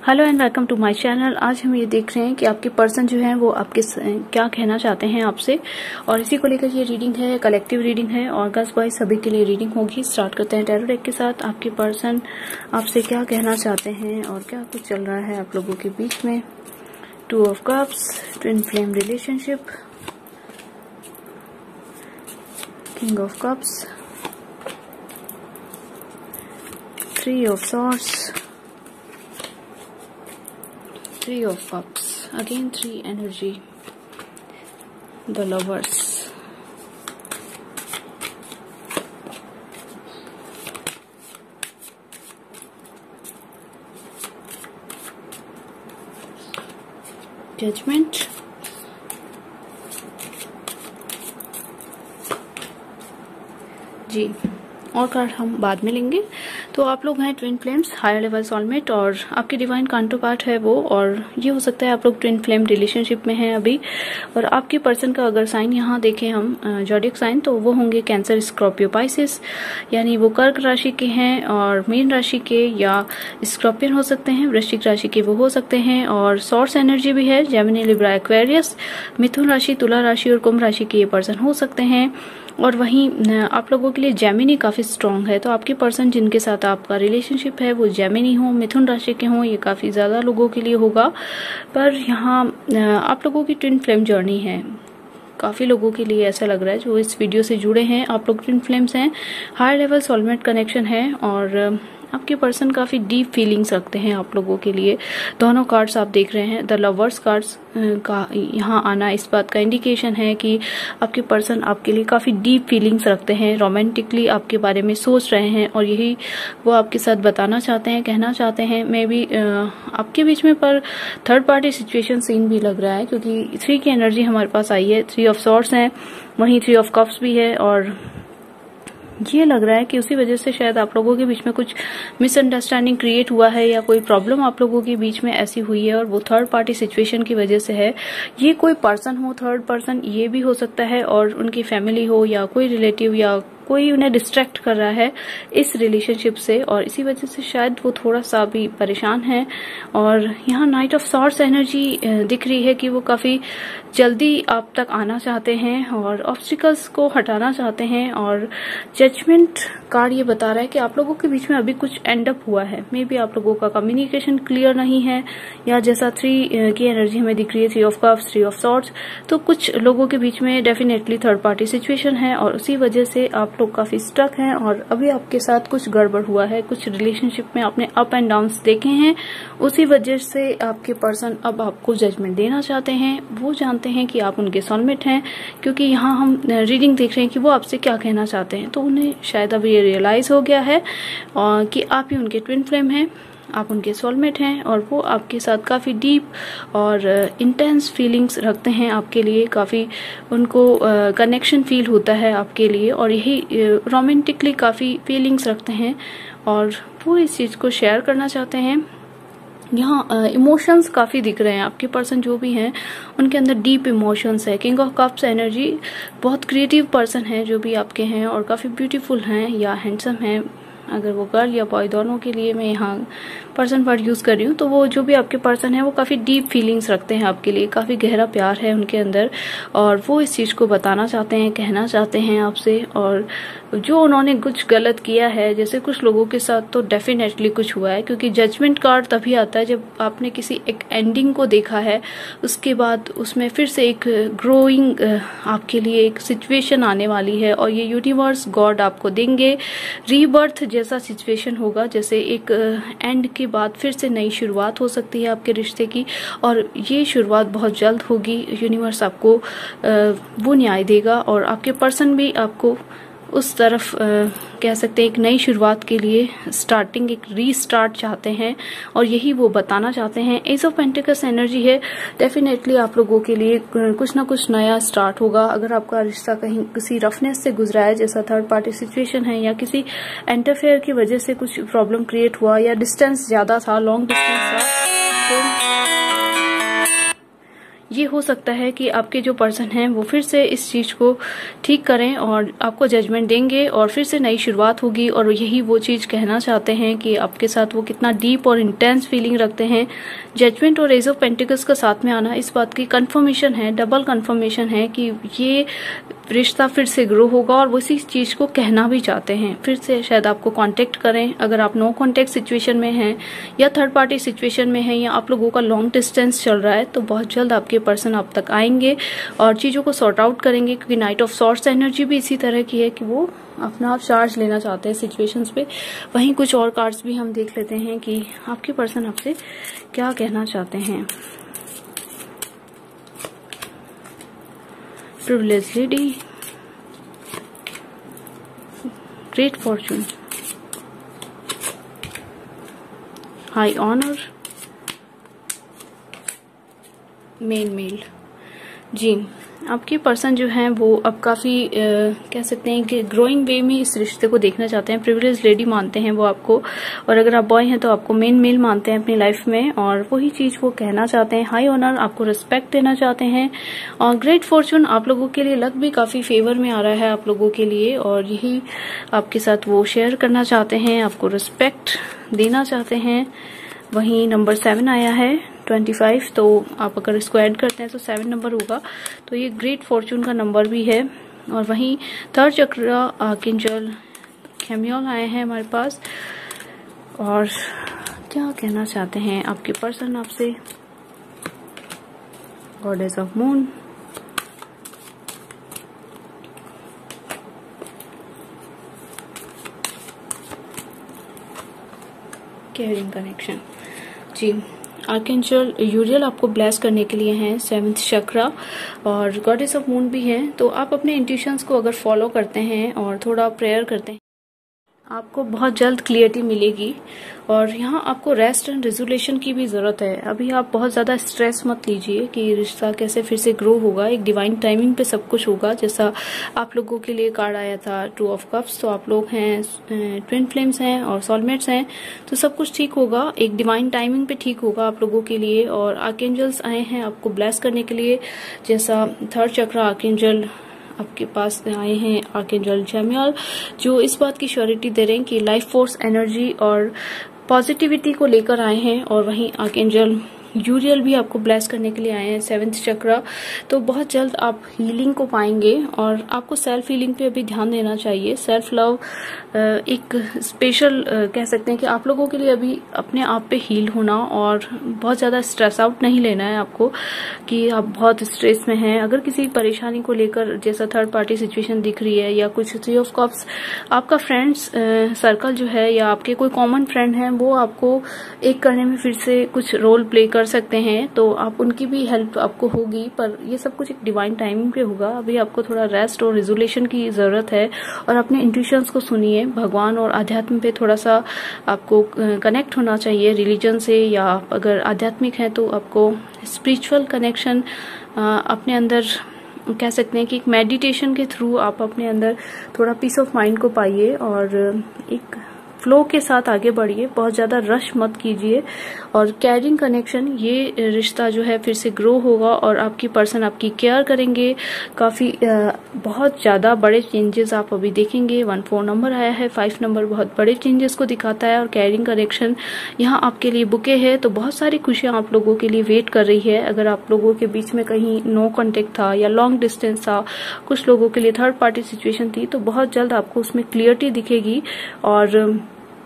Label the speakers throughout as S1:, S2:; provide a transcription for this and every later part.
S1: Hello and welcome to my channel. आज हम ये देख रहे हैं कि आपके पर्सन जो है वो आपके क्या कहना चाहते हैं आपसे, और इसी को लेकर ये रीडिंग है, कलेक्टिव रीडिंग है और गर्ल्स बॉयज सभी के लिए रीडिंग होगी। स्टार्ट करते हैं टैरो डेक के साथ। आपके पर्सन आपसे क्या कहना चाहते हैं और क्या कुछ चल रहा है आप लोगों के बीच में। 2 of cups, twin flame relationship, king of cups, 3 of swords, 3 of cups, again 3 energy, the lovers, judgment, जी और कार्ड हम बाद में लेंगे। तो आप लोग हैं twin flames, higher level soulmate, और आपकी डिवाइन काउंटर पार्ट है वो, और ये हो सकता है आप लोग ट्विन फ्लेम रिलेशनशिप में हैं अभी। और आपके पर्सन का अगर साइन यहाँ देखें हम, जॉडिक साइन, तो वो होंगे कैंसर, स्कॉर्पियो, पाइसिस, यानी वो कर्क राशि के हैं, और मीन राशि के या स्कॉर्पियन हो सकते हैं, वृश्चिक राशि के वो हो सकते हैं। और सोर्स एनर्जी भी है जेमिनी, लिब्रा, एक्वेरियस, मिथुन राशि, तुला राशि और कुंभ राशि के ये पर्सन हो सकते हैं। और वहीं आप लोगों के लिए जेमिनी काफी स्ट्रांग है, तो आपके पर्सन जिनके साथ आपका रिलेशनशिप है वो जेमिनी हो, मिथुन राशि के हों, ये काफी ज्यादा लोगों के लिए होगा। पर यहाँ आप लोगों की ट्विन फ्लेम जर्नी है, काफी लोगों के लिए ऐसा लग रहा है जो इस वीडियो से जुड़े हैं। आप लोग ट्विन फ्लेम्स हैं, हाई लेवल सोलमेट कनेक्शन है, और आपके पर्सन काफी डीप फीलिंग्स रखते हैं आप लोगों के लिए। दोनों कार्ड्स आप देख रहे हैं, द लवर्स कार्ड्स का यहाँ आना इस बात का इंडिकेशन है कि आपके पर्सन आपके लिए काफी डीप फीलिंग्स रखते हैं, रोमांटिकली आपके बारे में सोच रहे हैं, और यही वो आपके साथ बताना चाहते हैं, कहना चाहते हैं। मे बी आपके बीच में पर थर्ड पार्टी सिचुएशन सीन भी लग रहा है, क्योंकि 3 की एनर्जी हमारे पास आई है, 3 ऑफ सॉर्ड्स है, वहीं 3 ऑफ कप्स भी है, और ये लग रहा है कि उसी वजह से शायद आप लोगों के बीच में कुछ मिसअंडरस्टैंडिंग क्रिएट हुआ है, या कोई प्रॉब्लम आप लोगों के बीच में ऐसी हुई है, और वो थर्ड पार्टी सिचुएशन की वजह से है। ये कोई पर्सन हो, थर्ड पर्सन ये भी हो सकता है, और उनकी फैमिली हो या कोई रिलेटिव या कोई उन्हें डिस्ट्रैक्ट कर रहा है इस रिलेशनशिप से, और इसी वजह से शायद वो थोड़ा सा भी परेशान है। और यहाँ नाइट ऑफ सॉर्ड्स एनर्जी दिख रही है कि वो काफी जल्दी आप तक आना चाहते हैं और ऑब्स्टिकल्स को हटाना चाहते हैं। और जजमेंट कार्ड ये बता रहा है कि आप लोगों के बीच में अभी कुछ एंड अप हुआ है। मे बी आप लोगों का कम्युनिकेशन क्लियर नहीं है, या जैसा 3 की एनर्जी हमें दिख रही है, 3 ऑफ कप्स, 3 ऑफ सॉर्ड्स, तो कुछ लोगों के बीच में डेफिनेटली थर्ड पार्टी सिचुएशन है, और उसी वजह से आप लोग काफी स्टक हैं, और अभी आपके साथ कुछ गड़बड़ हुआ है, कुछ रिलेशनशिप में आपने अप एंड डाउन्स देखे हैं, उसी वजह से आपके पर्सन अब आपको जजमेंट देना चाहते हैं। वो जानते हैं कि आप उनके सोलमेट हैं, क्योंकि यहाँ हम रीडिंग देख रहे हैं कि वो आपसे क्या कहना चाहते हैं, तो उन्हें शायद अब ये रियलाइज हो गया है कि आप ही उनके ट्विन फ्लेम हैं, आप उनके सोलमेट हैं, और वो आपके साथ काफी डीप और इंटेंस फीलिंग्स रखते हैं आपके लिए, काफी उनको कनेक्शन फील होता है आपके लिए, और यही रोमांटिकली काफी फीलिंग्स रखते हैं, और वो इस चीज को शेयर करना चाहते हैं। यहाँ इमोशंस काफी दिख रहे हैं, आपके पर्सन जो भी हैं उनके अंदर डीप इमोशंस है। किंग ऑफ कप्स एनर्जी, बहुत क्रिएटिव पर्सन है जो भी आपके हैं, और काफी ब्यूटीफुल हैं या हैंडसम हैं, अगर वो गर्ल या बॉय दोनों के लिए मैं यहाँ पर्सन वर्ड यूज कर रही हूँ। तो वो जो भी आपके पर्सन है वो काफी डीप फीलिंग्स रखते हैं आपके लिए, काफी गहरा प्यार है उनके अंदर, और वो इस चीज को बताना चाहते हैं, कहना चाहते हैं आपसे। और जो उन्होंने कुछ गलत किया है, जैसे कुछ लोगों के साथ तो डेफिनेटली कुछ हुआ है, क्योंकि जजमेंट कार्ड तभी आता है जब आपने किसी एक एंडिंग को देखा है, उसके बाद उसमें फिर से एक ग्रोइंग आपके लिए एक सिचुएशन आने वाली है, और ये यूनिवर्स गॉड आपको देंगे। रीबर्थ जैसा सिचुएशन होगा, जैसे एक एंड के बाद फिर से नई शुरुआत हो सकती है आपके रिश्ते की, और ये शुरुआत बहुत जल्द होगी। यूनिवर्स आपको वो न्याय देगा, और आपके पर्सन भी आपको उस तरफ कह सकते हैं एक नई शुरुआत के लिए स्टार्टिंग, एक रीस्टार्ट चाहते हैं, और यही वो बताना चाहते हैं। एस ऑफ पेंटिकल्स एनर्जी है, डेफिनेटली आप लोगों के लिए कुछ ना कुछ नया स्टार्ट होगा। अगर आपका रिश्ता कहीं किसी रफनेस से गुजरा है, जैसा थर्ड पार्टी सिचुएशन है, या किसी इंटरफेयर की वजह से कुछ प्रॉब्लम क्रिएट हुआ, या डिस्टेंस ज्यादा था, लॉन्ग डिस्टेंस था, तो ये हो सकता है कि आपके जो पर्सन हैं वो फिर से इस चीज को ठीक करें और आपको जजमेंट देंगे और फिर से नई शुरुआत होगी। और यही वो चीज कहना चाहते हैं कि आपके साथ वो कितना डीप और इंटेंस फीलिंग रखते हैं। जजमेंट और एज ऑफ पेंटिकल्स का साथ में आना इस बात की कंफर्मेशन है, डबल कंफर्मेशन है कि ये रिश्ता फिर से ग्रो होगा और वो इसी चीज को कहना भी चाहते हैं। फिर से शायद आपको कांटेक्ट करें। अगर आप नो कांटेक्ट सिचुएशन में हैं या थर्ड पार्टी सिचुएशन में हैं या आप लोगों का लॉन्ग डिस्टेंस चल रहा है तो बहुत जल्द आपके पर्सन आप तक आएंगे और चीजों को सॉर्ट आउट करेंगे, क्योंकि नाइट ऑफ सॉर्ट्स एनर्जी भी इसी तरह की है कि वो अपना आप चार्ज लेना चाहते हैं सिचुएशंस पे। वहीं कुछ और कार्ड्स भी हम देख लेते हैं कि आपके पर्सन आपसे क्या कहना चाहते हैं। Privilege lady, great fortune, high honour, main male. जी, आपके पर्सन जो हैं वो अब काफी कह सकते हैं कि ग्रोइंग वे में इस रिश्ते को देखना चाहते हैं। प्रिविलेज लेडी मानते हैं वो आपको, और अगर आप बॉय हैं तो आपको मेन मेल मानते हैं अपनी लाइफ में, और वही चीज वो कहना चाहते हैं। हाई ऑनर, आपको रिस्पेक्ट देना चाहते हैं, और ग्रेट फॉर्चून आप लोगों के लिए लक भी काफी फेवर में आ रहा है आप लोगों के लिए, और यही आपके साथ वो शेयर करना चाहते हैं, आपको रिस्पेक्ट देना चाहते हैं। वहीं नंबर 7 आया है 25, तो आप अगर इसको ऐड करते हैं तो 7 नंबर होगा, तो ये ग्रेट फॉर्चून का नंबर भी है। और वहीं थर्ड चक्र आर्कएंजल कैमियल आए हैं हमारे पास, और क्या कहना चाहते हैं आपके पर्सन आपसे। Goddess of moon, caring connection. जी, आर्कएंजल यूरियल आपको ब्लेस करने के लिए हैं 7th चक्रा, और गॉडेस ऑफ मून भी हैं। तो आप अपने इंट्यूशंस को अगर फॉलो करते हैं और थोड़ा प्रेयर करते हैं, आपको बहुत जल्द क्लियरिटी मिलेगी। और यहाँ आपको रेस्ट एंड रेजुलेशन की भी जरूरत है। अभी आप बहुत ज्यादा स्ट्रेस मत लीजिए कि रिश्ता कैसे फिर से ग्रो होगा। एक डिवाइन टाइमिंग पे सब कुछ होगा। जैसा आप लोगों के लिए कार्ड आया था 2 ऑफ कप्स, तो आप लोग हैं ट्विन फ्लेम्स हैं और सोलमेट्स हैं, तो सब कुछ ठीक होगा। एक डिवाइन टाइमिंग पे ठीक होगा आप लोगों के लिए। और आर्कएंजल्स आए हैं आपको ब्लेस करने के लिए, जैसा थर्ड चक्र आर्कएंजल आपके पास आए हैं आर्कएंजल जैमियल, जो इस बात की श्योरिटी दे रहे हैं कि लाइफ फोर्स एनर्जी और पॉजिटिविटी को लेकर आए हैं। और वहीं आर्कएंजल यूरियल भी आपको ब्लेस करने के लिए आए हैं 7th चक्र। तो बहुत जल्द आप हीलिंग को पाएंगे, और आपको सेल्फ हीलिंग पे अभी ध्यान देना चाहिए। सेल्फ लव एक स्पेशल कह सकते हैं कि आप लोगों के लिए अभी अपने आप पे हील होना, और बहुत ज्यादा स्ट्रेस आउट नहीं लेना है आपको कि आप बहुत स्ट्रेस में हैं। अगर किसी परेशानी को लेकर जैसा थर्ड पार्टी सिचुएशन दिख रही है या कुछ 3 ऑफ कप्स, आपका फ्रेंड्स सर्कल जो है या आपके कोई कॉमन फ्रेंड है वो आपको एक करने में फिर से कुछ रोल प्ले कर सकते हैं, तो आप उनकी भी हेल्प आपको होगी। पर ये सब कुछ एक डिवाइन टाइमिंग पे होगा। अभी आपको थोड़ा रेस्ट और रेजुलेशन की जरूरत है, और अपने इंट्यूशंस को सुनिए। भगवान और आध्यात्म पे थोड़ा सा आपको कनेक्ट होना चाहिए रिलीजन से, या अगर आध्यात्मिक है तो आपको स्पिरिचुअल कनेक्शन अपने अंदर कह सकते हैं कि एक मेडिटेशन के थ्रू आप अपने अंदर थोड़ा पीस ऑफ माइंड को पाइए, और एक फ्लो के साथ आगे बढ़िए। बहुत ज्यादा रश मत कीजिए। और कैरिंग कनेक्शन, ये रिश्ता जो है फिर से ग्रो होगा, और आपकी पर्सन आपकी केयर करेंगे। काफी बहुत ज्यादा बड़े चेंजेस आप अभी देखेंगे। 14 नंबर आया है, 5 नंबर बहुत बड़े चेंजेस को दिखाता है। और कैरिंग कनेक्शन यहाँ आपके लिए बुके है, तो बहुत सारी खुशियां आप लोगों के लिए वेट कर रही है। अगर आप लोगों के बीच में कहीं नो कॉन्टेक्ट था या लॉन्ग डिस्टेंस था, कुछ लोगों के लिए थर्ड पार्टी सिचुएशन थी, तो बहुत जल्द आपको उसमें क्लियरिटी दिखेगी, और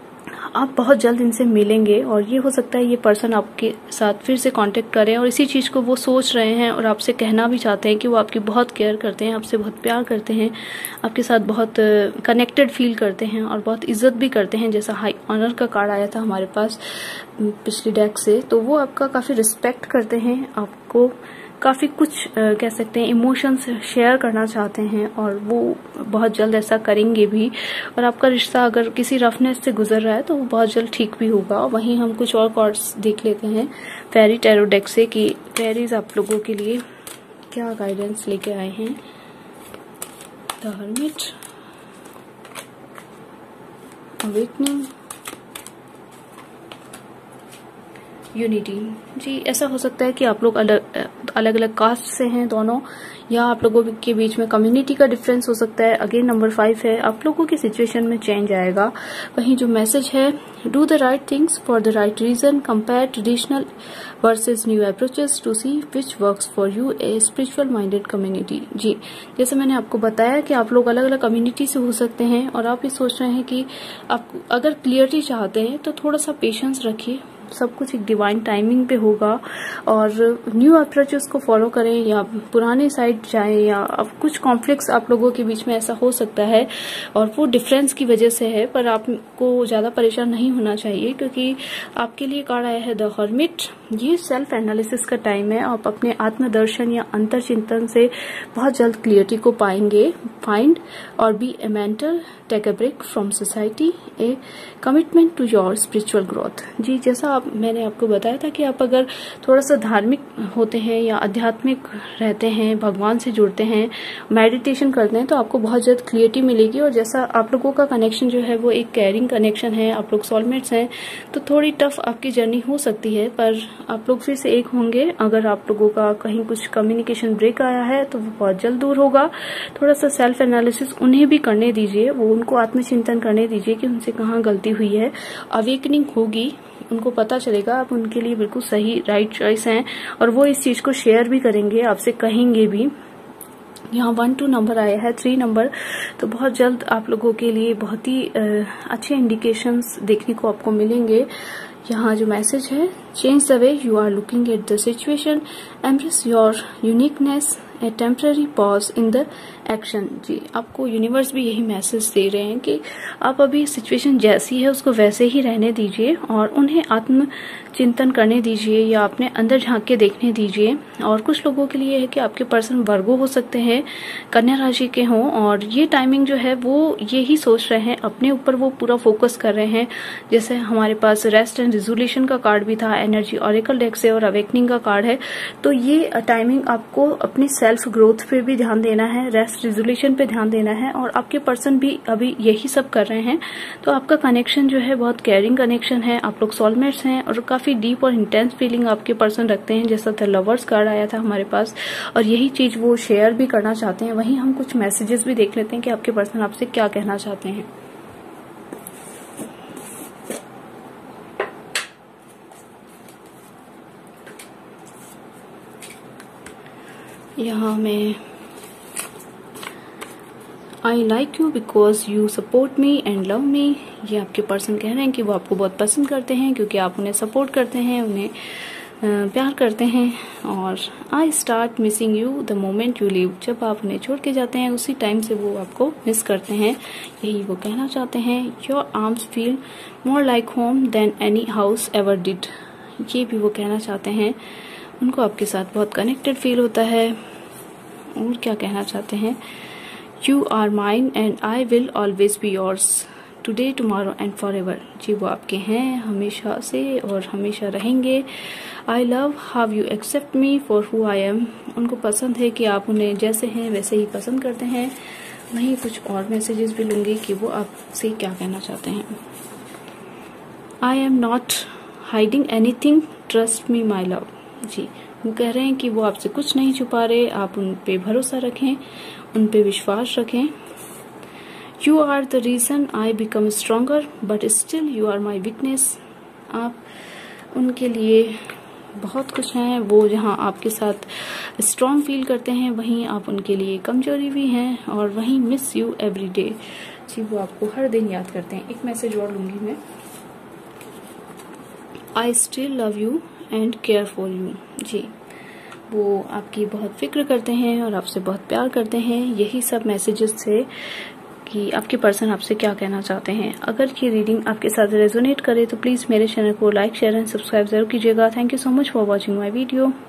S1: आप बहुत जल्द इनसे मिलेंगे। और ये हो सकता है ये पर्सन आपके साथ फिर से कांटेक्ट करें, और इसी चीज को वो सोच रहे हैं और आपसे कहना भी चाहते हैं कि वो आपकी बहुत केयर करते हैं, आपसे बहुत प्यार करते हैं, आपके साथ बहुत कनेक्टेड फील करते हैं और बहुत इज्जत भी करते हैं। जैसा हाई ऑनर का कार्ड आया था हमारे पास पिछली डेक से, तो वो आपका काफी रिस्पेक्ट करते हैं, आपको काफी कुछ कह सकते हैं इमोशंस शेयर करना चाहते हैं, और वो बहुत जल्द ऐसा करेंगे भी। और आपका रिश्ता अगर किसी रफनेस से गुजर रहा है तो वो बहुत जल्द ठीक भी होगा। वहीं हम कुछ और कार्ड्स देख लेते हैं फेरी टैरो डेक से कि फेरीज आप लोगों के लिए क्या गाइडेंस लेके आए हैं। The hermit, awakening, unity. जी, ऐसा हो सकता है कि आप लोग अलग अलग कास्ट से हैं दोनों, या आप लोगों के बीच में कम्युनिटी का डिफरेंस हो सकता है। अगेन नंबर 5 है, आप लोगों की सिचुएशन में चेंज आएगा। वहीं जो मैसेज है, do the right things for the right reason, compare traditional versus new approaches to see which works for you a spiritual minded community. जी, जैसे मैंने आपको बताया कि आप लोग अलग अलग कम्युनिटी से हो सकते हैं, और आप ये सोच रहे हैं कि आप अगर क्लियरिटी चाहते हैं तो थोड़ा सा पेशेंस रखिए, सब कुछ एक डिवाइन टाइमिंग पे होगा। और न्यू अप्रोचेस को फॉलो करें या पुराने साइड जाएं, या अब कुछ कॉन्फ्लिक्ट्स आप लोगों के बीच में ऐसा हो सकता है और वो डिफरेंस की वजह से है, पर आपको ज्यादा परेशान नहीं होना चाहिए, क्योंकि आपके लिए कार्ड आया है द हर्मिट। ये सेल्फ एनालिसिस का टाइम है, आप अपने आत्मदर्शन या अंतर चिंतन से बहुत जल्द क्लियरिटी को पाएंगे। फाइंड और be a mentor, take a break from society, a commitment to your spiritual growth. जी, जैसा मैंने आपको बताया था कि आप अगर थोड़ा सा धार्मिक होते हैं या आध्यात्मिक रहते हैं, भगवान से जुड़ते हैं, मेडिटेशन करते हैं, तो आपको बहुत जल्द क्लियरिटी मिलेगी। और जैसा आप लोगों का कनेक्शन जो है वो एक केयरिंग कनेक्शन है, आप लोग सोलमेट्स हैं, तो थोड़ी टफ आपकी जर्नी हो सकती है, पर आप लोग फिर से एक होंगे। अगर आप लोगों का कहीं कुछ कम्युनिकेशन ब्रेक आया है तो वो बहुत जल्द दूर होगा। थोड़ा सा सेल्फ एनालिसिस उन्हें भी करने दीजिए, वो उनको आत्मचिंतन करने दीजिए कि उनसे कहाँ गलती हुई है। अवेकनिंग होगी, उनको पता चलेगा आप उनके लिए बिल्कुल सही राइट चॉइस हैं, और वो इस चीज को शेयर भी करेंगे, आपसे कहेंगे भी। यहाँ 1 2 नंबर आया है, 3 नंबर, तो बहुत जल्द आप लोगों के लिए बहुत ही अच्छे इंडिकेशंस देखने को आपको मिलेंगे। यहाँ जो मैसेज है, change the way you are looking at the situation, embrace your uniqueness, a temporary pause in the action. जी, आपको यूनिवर्स भी यही मैसेज दे रहे हैं कि आप अभी सिचुएशन जैसी है उसको वैसे ही रहने दीजिए, और उन्हें आत्म चिंतन करने दीजिए या अपने अंदर झांक के देखने दीजिए। और कुछ लोगों के लिए है कि आपके पर्सन वर्गो हो सकते हैं, कन्या राशि के हों, और ये टाइमिंग जो है वो यही सोच रहे हैं, अपने ऊपर वो पूरा फोकस कर रहे हैं। जैसे हमारे पास रेस्ट एंड रिजोल्यूशन का कार्ड भी था एनर्जी ऑरेकल डेक से, और अवेकनिंग का कार्ड है। तो ये टाइमिंग आपको अपनी सेल्फ ग्रोथ पे भी ध्यान देना है, रेस्ट रिजोल्यूशन पे ध्यान देना है, और आपके पर्सन भी अभी यही सब कर रहे हैं। तो आपका कनेक्शन जो है बहुत केयरिंग कनेक्शन है, आप लोग सोलमेट्स हैं, और काफी डीप और इंटेंस फीलिंग आपके पर्सन रखते हैं, जैसा द लवर्स कार्ड आया था हमारे पास, और यही चीज वो शेयर भी करना चाहते हैं। वहीं हम कुछ मैसेजेस भी देख लेते हैं कि आपके पर्सन आपसे क्या कहना चाहते हैं। यहाँ मैं I like you because you support me and love me. ये आपके पर्सन कह रहे हैं कि वो आपको बहुत पसंद करते हैं, क्योंकि आप उन्हें सपोर्ट करते हैं, उन्हें प्यार करते हैं। और I start missing you the moment you leave. जब आप उन्हें छोड़ के जाते हैं उसी टाइम से वो आपको मिस करते हैं, यही वो कहना चाहते हैं। Your arms feel more like home than any house ever did. ये भी वो कहना चाहते हैं, उनको आपके साथ बहुत कनेक्टेड फील होता है। और क्या कहना चाहते हैं, you are mine and I will always be yours today tomorrow and forever. जी, वो आपके हैं हमेशा से और हमेशा रहेंगे। I love how you accept me for who I am. उनको पसंद है कि आप उन्हें जैसे हैं वैसे ही पसंद करते हैं। वहीं कुछ और मैसेजेस भी लूंगी कि वो आपसे क्या कहना चाहते हैं। I am not hiding anything, trust me my love. जी, वो कह रहे हैं कि वो आपसे कुछ नहीं छुपा रहे, आप उन पे भरोसा रखें, उन पे विश्वास रखें। You are the reason I become stronger but still you are my weakness. आप उनके लिए बहुत कुछ हैं, वो जहाँ आपके साथ स्ट्रांग फील करते हैं वहीं आप उनके लिए कमजोरी भी हैं, और वहीं मिस यू एवरी डे। जी, वो आपको हर दिन याद करते हैं। एक मैसेज और लूंगी मैं, I still love you and care for you. जी, वो आपकी बहुत फिक्र करते हैं और आपसे बहुत प्यार करते हैं। यही सब मैसेजेस थे कि आपके पर्सन आपसे क्या कहना चाहते हैं। अगर ये रीडिंग आपके साथ रेजोनेट करे तो प्लीज मेरे चैनल को लाइक, शेयर एंड सब्सक्राइब जरूर कीजिएगा। Thank you so much for watching my video.